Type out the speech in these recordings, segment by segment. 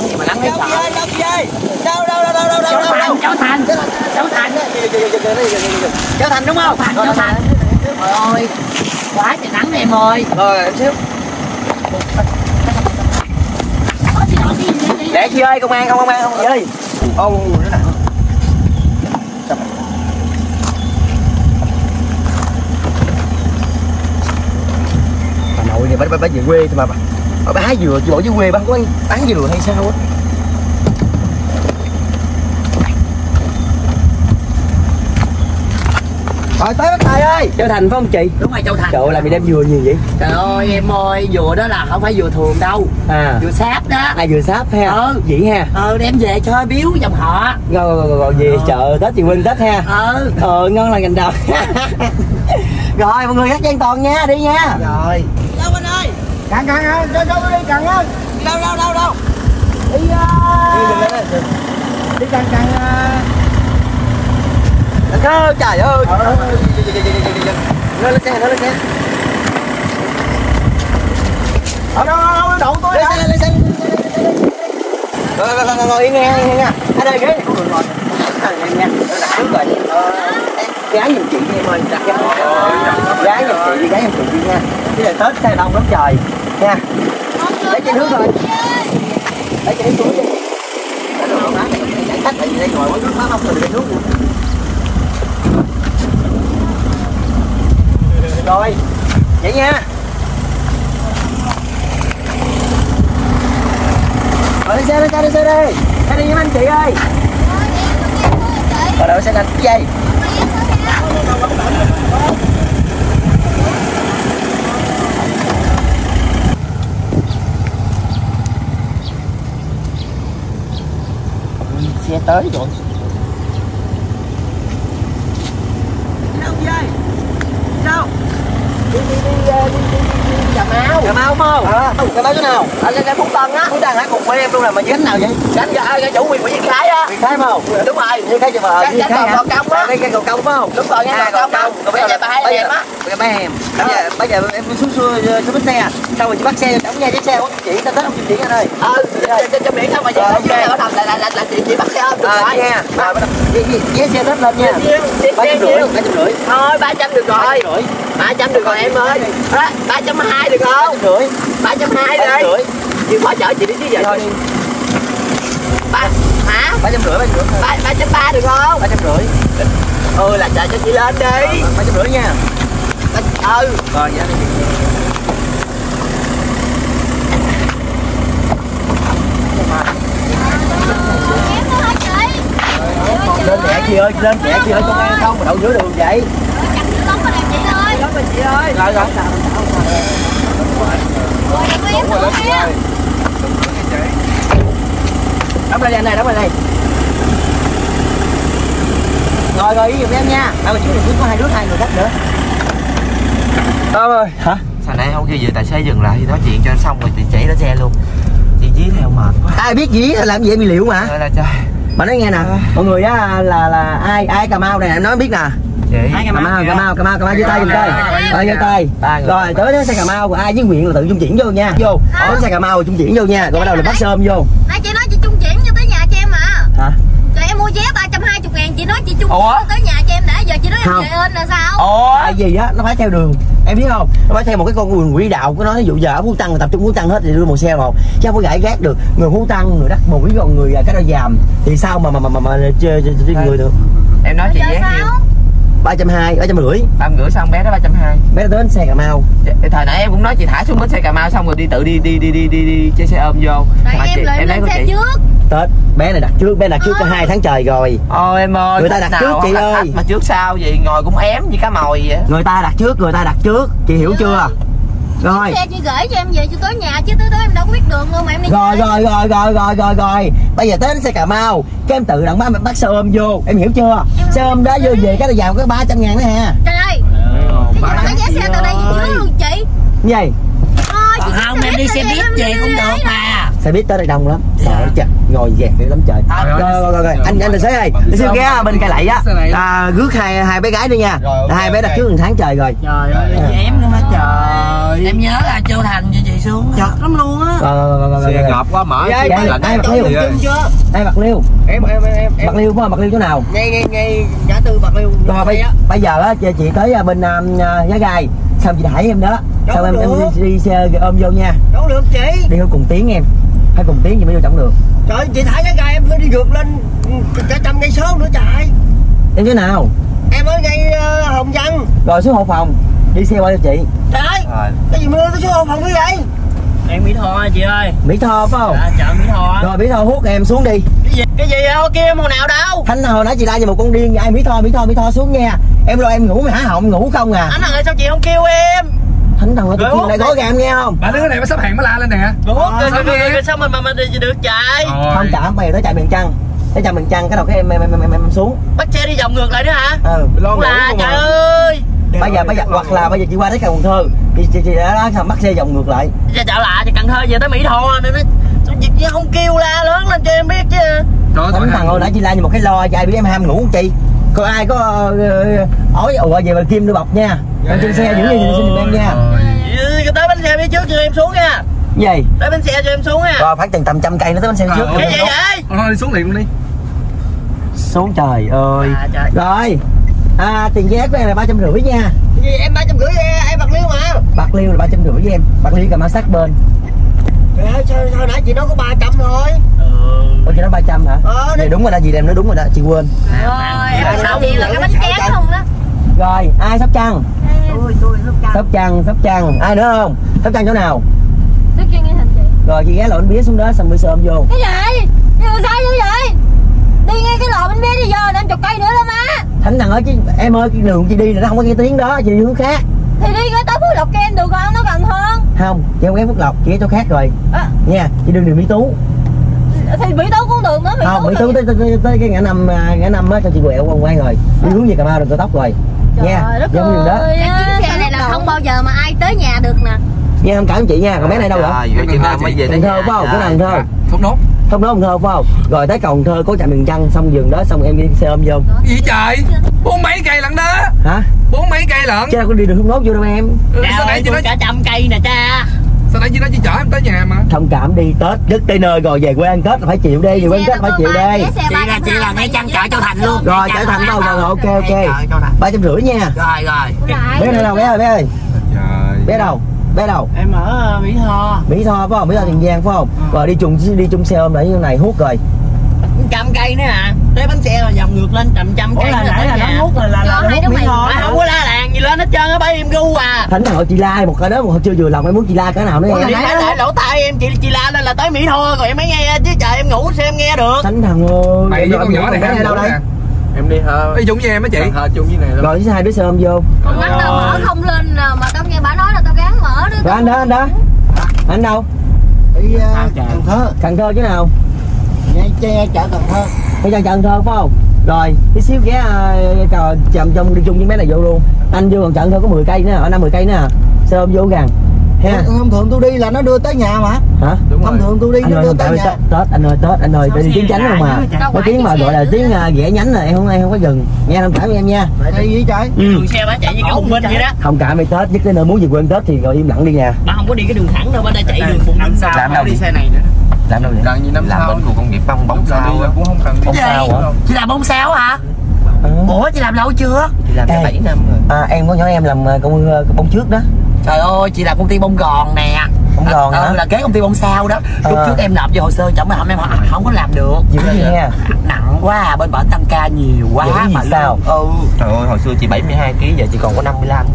gì mà lắng lấy sợ. Đâu Cháu Thành đúng không? Cháu Thành. Trời ơi, quá trời nắng em ơi. Rồi em xíu. Để chị ơi, công an không ơi. Ô nó nặng. Bà nội này bà về quê thôi mà bà hái dừa chị bỏ dưới quê bà không có bán dừa hay sao á. Rồi tới Bắc Tài ơi. Châu Thành phải không chị? Đúng rồi, Châu Thành. Trời ơi, làm gì đem dừa nhiều vậy? Trời ơi em ơi, dừa đó là không phải dừa thường đâu. Dừa sáp đó. Dừa sáp ha. Vậy ha. Đem về cho biếu dòng họ. Rồi về chợ Tết chị Quynh Tết ha. Ngon là ngành đầu. Rồi mọi người gác an toàn nha, đi nha. Rồi. Đâu anh ơi? Cặn đâu đi cặn á. Đâu. Đi cặn. Trời ơi. Nó lên xe. Đâu đậu tôi. Lên xe. Ngồi yên nghe nha. Ở đây ghế này không được ngồi. Em nha. Đặt trước rồi. Gái giùm chị đi em ơi. Đặt cho gái giùm chị đi nha. Chứ là Tết xe đông lắm trời nha. Lấy trên nước rồi. Lấy trên nước đi. Chạy khách tại vì đây ngồi nước phá không từ trên nước luôn. Rồi, vậy nha. Rồi lên xe đi. Xe đi với anh chị ơi. Rồi đợi xe anh cái dây. Xe tới rồi. Đâu? Đi Cà Mau không? Cà Mau chỗ nào? Ở Phú Tân á. Phú Tân hả? Cùng với em luôn là mà gánh nào vậy? Gánh chủ quyền của Viên Khái á. Viên Khái không? Đúng rồi. Viên Khái mà. Viên Khái hả? Cầu Công á. Cái cầu Công phải không? Đúng rồi, cái cầu Công. Còn bây giờ bà hai em á. Bây giờ em xuống bến xe. Xong rồi chị bắt xe cho cháu nha, chiếc xe của chị ta tới không chị anh ơi. Trên biển không mà giờ ở thầm là chị bắt xe ôm được rồi. Nha. Vé xe hết lên nha. 350. Thôi 300 được rồi. 300 được rồi em ơi. 320 được không? 320 đi. Chịu khó chở chị đi chứ giờ thôi đi. Hả? 350 330 được không? 350. Là chờ cho chị lên đi. 350 nha. Rồi dạ đi. Lên mẹ chị ơi, công an không mà đậu giữa đường vậy. Chị ơi. Rồi. Đóng lại này. Rồi ý giùm em nha. Mà chú có hai người khách nữa. Ơi. Hả? Sao nãy không kêu vậy tài xế dừng lại thì nói chuyện cho anh xong rồi thì chạy lên xe luôn. Chị dí theo mệt quá. Ai biết dí làm gì em bị liệu mà. Trời là trời. Mà nói nghe nè, mọi người á là ai Cà Mau này em nói biết nè. Chị. Cà Mau giơ tay giùm coi. Giơ tay. Rồi tới đó xe Cà Mau, ai với huyện là tự trung chuyển vô nha. Vô. Tới xe Cà Mau trung chuyển vô nha. Rồi bắt đầu là bắt sơm vô. Nãy chị nói chị trung chuyển cho tới nhà cho em mà. Hả? Rồi em mua vé 320.000, chị nói chị trung chuyển tới nhà cho em đã, giờ chị nói em về ơn là sao? Tại vì á nó phải theo đường. Em biết không? Nó phải theo một cái con đường quỹ đạo của nó. Ví dụ giờ ở Phú Tân tập trung Phú Tân hết thì đưa một xe một. Chứ không có gãi gác được. Người Phú Tân, người Đất Mũi, còn người Cái Đôi Giàm thì sao mà người được. Em nói chị vé nhiêu? 320, 350. 350 xong bé đó 320. Bé nó đến xe Cà Mau. Thời nãy em cũng nói chị thả xuống bến xe Cà Mau xong rồi đi tự đi chơi xe ôm vô. Tại em lên xe trước. Tết bé này đặt trước có 2 tháng trời rồi. Ôi em ơi, người ta đặt trước chị ơi. Mà trước sau vậy ngồi cũng ém như cá mồi vậy. Người ta đặt trước, chị hiểu chưa? Rồi. Xe chị gửi cho em về cho tới nhà chứ tới đó em đâu có biết đường luôn mà em đi. Rồi. Bây giờ tới xe Cà Mau, cái em tự động bắt xe ôm vô, em hiểu chưa? Xe ôm đó vô về cái là vào có 300.000 đó ha. Trời ơi. Cái giá xe từ đây về trước luôn chị. Như vậy. Không em đi xe buýt về cũng được mà. Xe buýt tới đây đông lắm, sợ chặt ngồi dẹt dữ lắm trời. Rồi. Anh tài xế ơi, đi siêu ghé bên Cai Lậy á, rước hai bé gái đi nha. Hai bé đặt trước 1 tháng trời rồi. Trời ơi, em luôn hả trời. Em nhớ là Châu Thành cho chị xuống chật lắm luôn á. Xe ngợp quá mở ai Bạc Liêu chưa? Ai Bạc Liêu? Em Bạc Liêu phải không? Bạc Liêu chỗ nào? ngay ngã tư Bạc Liêu. Rồi bây giờ á chị tới bên Giá Gai, xong chị đẩy em đó, xong em đi xe ôm vô nha. Đâu được chị. Đi cùng tiếng em, phải cùng tiếng chị mới vô trọng được. Trời chị thả Giá Gai em phải đi vượt lên cả 100 cây số nữa trời. Em thế nào? Em ở ngay Hồng Văn. Rồi xuống hộ phòng, đi xe qua cho chị. Trời ơi, cái gì mà đưa tới xuống hộ phòng như vậy? Em Mỹ Tho chị ơi. Mỹ Tho phải không? Dạ, chợ Mỹ Tho. Rồi Mỹ Tho hút em xuống đi. Cái gì đâu kia mùa nào đâu. Thánh hồi nãy chị la như một con điên. Ai Mỹ Tho xuống nha. Em lo em ngủ mày há họng ngủ không à? Anh ơi sao chị không kêu em? Thánh thần ơi tôi kêu lại gói gà em nghe không? Bà đứa này mới sắp hàng mới la lên nè. Sao mà đi được chạy? Không cảm mày tới chạy miền Trăng. Tới chạy miền Trăng cái đầu cái em xuống. Bắt xe đi vòng ngược lại nữa hả? Ừ. Là trời ơi. Bây giờ hoặc là bây giờ chị qua tới Cần Thơ chị đã đó bắt xe vòng ngược lại. Chợ lạ chị Cần Thơ về tới Mỹ Tho nên nó chị không kêu la lớn lên cho em biết chứ. Thánh thằng hồi nãy chị la như một cái lo cho ai biết em ham ngủ không chị? Coi ai có ói ùa về bà Kim đưa bọc nha. Em trên xe giữ gì xin em nha. Tới bánh xe phía trước cho em xuống nha. Gì? Tới bánh xe cho em xuống nha. Rồi phải chừng tầm 100 cây nữa tới bánh xe trước. Cái gì vậy? Thôi đi xuống liền luôn đi. Xuống trời ơi. Trời. Rồi. Tiền vé của em là 350 nha. Cái gì em 350 em Bạc Liêu mà. Bạc Liêu là 350 với em. Bạc Liêu cầm sát bên. Trời ơi, sao nãy chị nói có 300 thôi. Ủa chị nói 300 hả? Này đúng rồi đó, gì em nói đúng rồi đó, chị quên. Rồi em sao chị là cái bánh tráng không đó. Rồi, ai Sóc Trăng? Tôi Sóc Trăng. Ai nữa không? Sóc Trăng chỗ nào? Sóc Trăng nghe thành chị. Rồi chị ghé lội bánh bía xuống đó xong bữa sớm vô. Cái gì? Nhưng mà sao như vậy? Đi ngay cái lò bánh bía đi giờ 50 cây nữa đó má. Thánh thằng ơi chứ em ơi, cái đường chị đi là nó không có cái tiếng đó, chị đi hướng khác. Thì đi cái tới Phước Lộc Kem được không? Nó gần hơn. Không, chị không ghé Phước Lộc, chị ghé chỗ khác rồi. Nha, chị đường Mỹ Tú. Thì Mỹ Tú cũng được nữa, Mỹ Tú tới cái ngã năm á cho chị quẹo qua ngoan rồi. Đi hướng về Cà Mau đường cao tốc rồi. Nha, giống đường đó. Chiếc xe này là không bao giờ mà ai tới nhà được nè. Nha, không cảm chị nha, còn bé này đâu rồi? Chị Nam mới về Cần Thơ phải không? Cái nào Cần Thơ? Thốt Nốt. Không nói Cần Thơ phải không? Rồi tới Cần Thơ có trạm miền Trăng xong giường đó xong em đi xe ôm vô. Gì trời? 4 mấy cây lận đó. Hả? 4 mấy cây lận. Chứ đâu có đi được Thốt Nốt vô đâu em. Sao nãy chị nói cả 100 cây nè cha. Sao nãy chị nói chị chở em tới nhà mà. Thông cảm đi, Tết dứt tới nơi rồi về quê ăn Tết là phải chịu đi, về quê ăn Tết phải chịu đi. Chị là ngay Trăng chợ Châu Thành luôn. Rồi chợ Thành đâu rồi, ok 350 nha. Rồi. Bé này đâu bé ơi, bé ơi. Trời. Bé đâu? Em ở Mỹ Tho. Mỹ Tho phải không? Mỹ Tho Tiền Giang phải không? Rồi đi chung xe ôm lại như này hút rồi. 100 cây nữa hả? Tới bánh xe mà vòng ngược lên tầm 100 cây. Ủa là nãy là nó hút là hút Mỹ Tho. Không có la làng gì lên hết trơn á, bấy em gu à. Thánh thằng chị la một cái đó mà chưa vừa lòng em muốn chị la cái nào nữa em. Nãy lại lỗ tai em chị la lên là tới Mỹ Tho rồi em mới nghe chứ trời em ngủ xem nghe được. Thánh thằng ơi. Mày với con nhỏ này ở đâu đây? Em đi đi chung với em á chị. Chung với này luôn. Rồi hai đứa xe ôm vô. Con mắt tao mở không lên mà tao nghe bà nói là tao gắng mở đó. Rồi anh đó. Anh đâu? Đi Cần Thơ chứ nào? Ngay chợ Cần Thơ. Bây giờ Cần Thơ phải không? Rồi tí xíu ghé chậm trong đi chung với bé này vô luôn. Anh vô còn Cần Thơ có 10 cây nữa, ở 50 cây nữa. Xe ôm vô gần. Ha. Thông thường tôi đi là nó đưa tới nhà mà. Hả? Thông thường tôi đi nó đưa tới nhà. Tết anh ơi, đi tiếng tránh không mà. Có tiếng mà gọi là tiếng ghẻ nhánh là em không có dừng. Nghe thông cảm với em nha. Đi gì trời? Đường xe bả chạy như cái Hùng Vinh vậy đó. Thông cảm với Tết, nhất tới nơi muốn về quê Tết thì ngồi im lặng đi nhà. Bà không có đi cái đường thẳng đâu, bà đã chạy đường Phùng Năm sao. Làm đâu đi xe này nữa. Làm đâu vậy? Gần như năm làm bên khu công nghiệp bóng sao cũng không cần đi. Bóng sao hả? Chị làm bông sao hả? Ủa chị làm lâu chưa? Chị làm 7 năm rồi. Em có nhỏ em làm công bông trước đó. Trời ơi chị làm công ty bông gòn nè. Bông gòn hả? Là kế công ty bông sao đó. Lúc trước em nộp vô hồ sơ chồng em không có làm được. Dữ gì nha. Nặng quá à, bên bển tăng ca nhiều quá mà sao? Trời ơi hồi xưa chị 72 kg giờ chị còn có 55.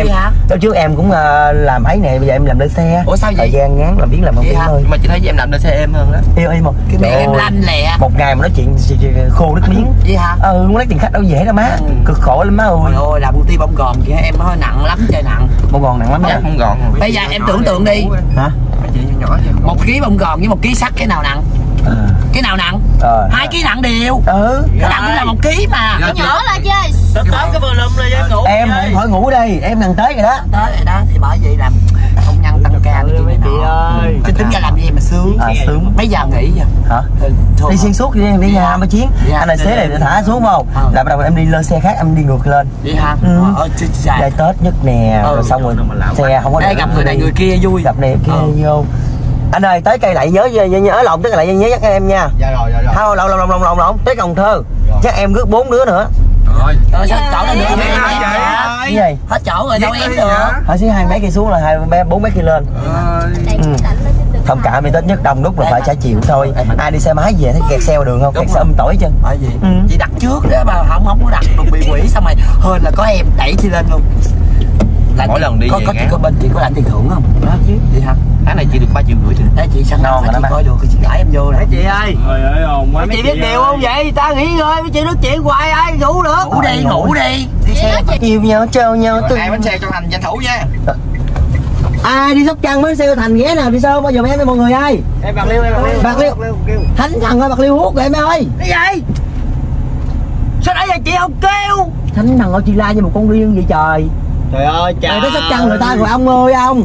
Lúc trước em cũng làm ấy nè, bây giờ em làm lên xe. Ủa sao vậy? Thời gian ngắn làm biến làm không biết thôi. Nhưng mà chị thấy em làm lên xe em hơn đó. Yêu một cái miệng em lanh lẹ. Một ngày mà nói chuyện khô nước miếng. Vậy hả? Muốn lấy tiền khách đâu dễ đâu má. Cực khổ lắm má ơi. Trời ơi làm công ty bông gòn kìa em hơi nặng lắm, chơi nặng. Bông gòn nặng lắm nha. Không gòn. Bây giờ em tưởng tượng đi. Hả? Chị nhỏ chứ. 1 kg bông gòn với 1 kg sắt cái nào nặng? Cái nào nặng? 2 kg nặng đều. Cái nào cũng là 1 kg mà. Cái nhỏ là chơi Tới cái vừa lùm là ngủ. Em không khỏi ngủ đi, em thằng tới rồi đó. Tới rồi đó, thì bởi vậy làm công nhân tăng ca này chị ơi. Chứ tính ra làm gì mà sướng. Sướng. Mấy giờ nghỉ vậy? Hả? Đi xuyên suốt đi nhà ba chiến. Anh này xế này thả xuống không? Là bắt đầu em đi lên xe khác, em đi ngược lên. Đi hả? Đây Tết nhất nè, rồi xong rồi xe không có đây gặp người này người kia vui. Gặp này kia vô. Anh ơi tới cây lại nhớ lộn tức là lại nhớ nhắc em nha. Dạ rồi. Thôi lộn tới Cần Thơ. Chắc em rước 4 đứa nữa. Rồi. Chỗ này được Cái gì? hết chỗ rồi đâu em được. Hỏi xíu 2 mấy kia xuống là 4 mấy kia lên. Thông cảm vì Tết nhất đông đúc là phải trả chịu thôi. Ai đi xe máy về thấy kẹt xe vào đường không? Kẹt xe tỏi chứ. Bởi gì? Chị đặt trước đó mà không có đặt được bị quỷ xong rồi hên là có em đẩy chị lên luôn. Mỗi lần đi có chị có bên chị có lãnh tiền thưởng không? Đó chứ. Chị hả? Tháng này chị được 3,5 triệu thì. Đấy chị sẵn non rồi đó coi được chị gãi em vô nè. Chị ơi. Mấy chị biết điều không vậy? Ta nghỉ ngơi mấy chị nói chuyện hoài ai ngủ được. Ngủ đi. Đi xe Yêu nhau treo nhau từ. Hai bánh xe Châu Thành tranh thủ nha. Ai đi Sóc Trăng mới xe Châu Thành ghé nào đi sao bao giờ em với mọi người ơi. Em Bạc Liêu. Bạc Liêu. Thánh Thần ơi Bạc Liêu hút rồi em ơi. cái gì? Sao nãy giờ chị không kêu? Thánh Thần ơi chị la như một con riêng vậy trời. Trời ơi trời. Tới Sóc Trăng người ta rồi ông ơi ông.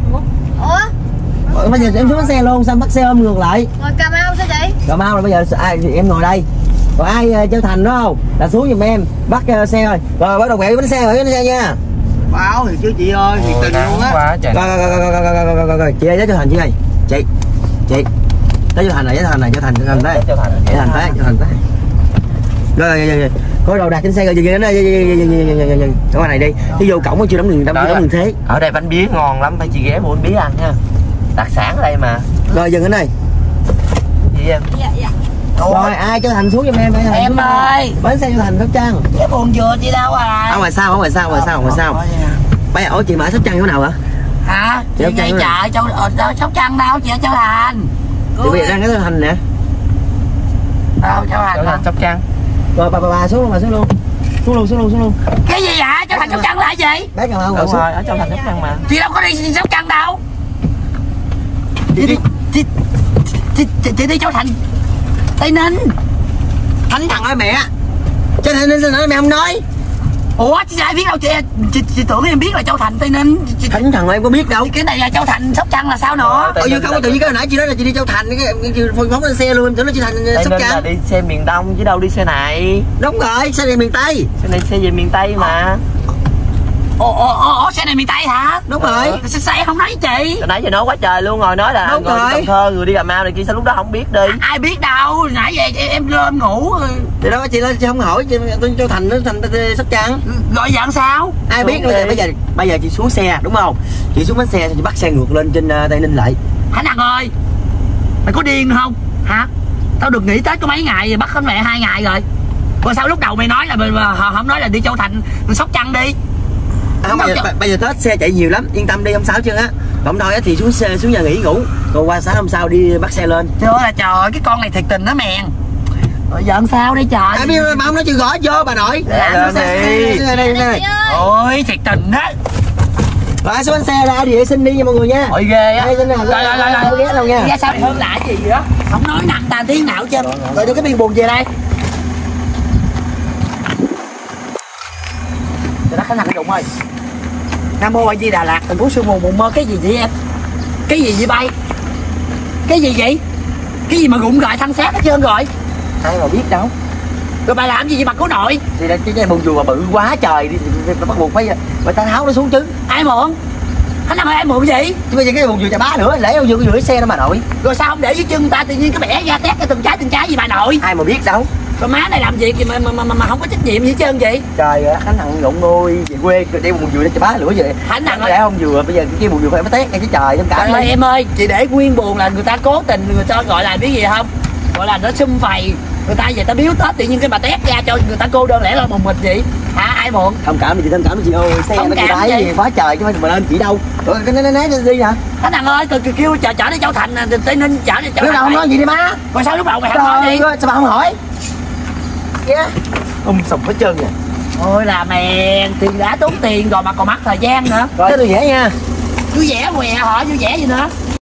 Bây giờ em xuống bánh xe luôn sao bắt xe ôm ngược lại. Ngồi Cà Mau sao chị? Cà Mau rồi bây giờ ai em ngồi đây. Còn ai Châu Thành đó không? Là xuống giùm em bắt xe rồi. Rồi bắt đầu quẹo bánh xe nha. Báo thì chứ chị ơi, thiệt tình luôn á. Rồi chị ơi Châu Thành chị ơi. Chị. Tới Châu Thành này, Châu Thành đấy. Châu Thành tới. Rồi. Có đồ đặt trên xe rồi đến đây. Ở ngoài này đi. Đi vô cổng chưa đóng đường thế. Ở đây bánh bía ngon lắm, phải chị ghé mua bánh bía ăn nha. Đặc sản ở đây mà. Rồi dừng ở đây. Gì em? Dạ. Rồi ai Châu Thành xuống giùm em. Em ơi. Bánh xe Châu Thành Sóc Trăng. Cái buồn vừa chị đâu à? Ở ngoài sau. Bây giờ ủa chị mở Sóc Trăng chỗ nào hả? Hả? Chị ngay chợ Sóc Trăng đâu chị ở Châu Thành. Chị bây giờ đang ở Châu Thành nè. Đâu Châu Thành hả? Sóc Trăng. Rồi bà xuống luôn. Xuống luôn. Cái gì vậy? Châu Thành Sóc Trăng là gì? Bé Cà Mau Đúng rồi, ở Châu Thành Sóc Trăng mà. Chị đâu có đi Sóc Trăng đâu. Chị đi Châu Thành Tây Ninh. Thánh Thần ơi mẹ. Châu Thành sao nói mẹ không nói? Ủa chị ai biết đâu chị tưởng em biết là Châu Thành Tây Ninh. Thánh Thần ơi em có biết đâu. Cái này là Châu Thành Sóc Trăng là sao nữa? Tự nhiên không tự nhiên cái hồi nãy chị nói là chị đi Châu Thành cái phóng lên xe luôn em tưởng nó chị Thành Sóc Tây Ninh là Trăng. đi xe miền Đông chứ đâu đi xe này. Đúng rồi xe này miền Tây. Xe này xe về miền Tây mà. Ủa xe này miền Tây hả? Đúng rồi. Xe không nói chị. Hồi nãy giờ nói quá trời luôn rồi, nói là đúng người rồi. đi Cần Thơ, người đi Cà Mau này kia sao lúc đó không biết đi. Ai biết đâu, nãy giờ em lên ngủ. Thì đó chị lên chị không hỏi chị Châu Thành nó thành Sóc Trăng. Gọi dạng sao? Ai biết nữa bây giờ chị xuống xe đúng không? Chị xuống bánh xe chị bắt xe ngược lên trên Tây Ninh lại. Hả Năng ơi, mày có điên không? Hả? Tao được nghỉ Tết có mấy ngày rồi, bắt hết mẹ 2 ngày rồi. Rồi sao lúc đầu mày nói là không nói là đi Châu Thành Sóc Trăng đi? Không, bây giờ Tết xe chạy nhiều lắm, yên tâm đi không sao chứ á. Còn thôi thì xuống nhà nghỉ ngủ, rồi qua sáng hôm sau đi bắt xe lên. Trời ơi trời ơi, cái con này thiệt tình đó mèn. Rồi giờ làm sao đây trời? Em biết mà ông nói chưa gõ vô bà nội. Đây. Ôi thiệt tình đó. Rồi xuống bánh xe ra đi vệ sinh đi nha mọi người nha. Ôi ghê á. Rồi ghé đâu nha. Ra sao hơn lại gì vậy đó? Không nói nặng ta tiếng nào chứ. Rồi đưa cái biên buồn về đây. Trời đất Khánh Thành Dụng ơi. Nam Mô A Di Đà Lạt, thành phố Sương Mù Mộng Mơ. Cái gì vậy em? Cái gì vậy bay? Cái gì vậy? Cái gì mà rụng rời thân xác hết trơn rồi? Ai mà biết đâu. Rồi bà làm gì vậy bà cố nội? Thì là cái buồn chùa mà bự quá trời đi bắt buộc phải ta tháo nó xuống chứ. Ai mượn? Anh Nam ơi ai mượn gì? Chứ bây giờ cái buồn chùa chà bá nữa lẽ đâu vừa xe đâu bà nội. Rồi sao không để dưới chân người ta tự nhiên cái bẻ ra tét cái từng trái gì bà nội? Ai mà biết đâu. Rồi má này làm việc gì mà không có trách nhiệm gì hết trơn vậy? Trời ơi Khánh Thằng Dụng ơi về quê đeo buồn chùa để chà bá lửa vậy. Khánh Thằng ơi lẽ không vừa bây giờ cái buồn chùa phải tét ngay cái trời trong cả. Trời ơi em ơi, chị để nguyên buồn là người ta cố tình người ta gọi là biết gì không? Gọi là nó sum phầy. Người ta về ta biếu Tết tự nhiên cái bà tét ra cho người ta cô đơn lẻ loi một mình vậy hả? Ai mượn? Thông cảm thì thông cảm chị ơi, xe Thông nó cảm cái gì quá trời chứ mà lên chị đâu. Rồi cái né đi hả? Khánh Thằng ơi, kêu chở đi Châu Thành Tây Ninh, chở đi Châu Thành. Lúc đầu không nói gì đi má. Rồi sao lúc đầu mày không nói đi? Sao bà không hỏi? Sùng hết trơn nè. Ôi là mèn, tiền đã tốn tiền rồi mà còn mất thời gian nữa. Rồi tôi vẽ nha. Vui vẻ què họ vui vẻ gì nữa.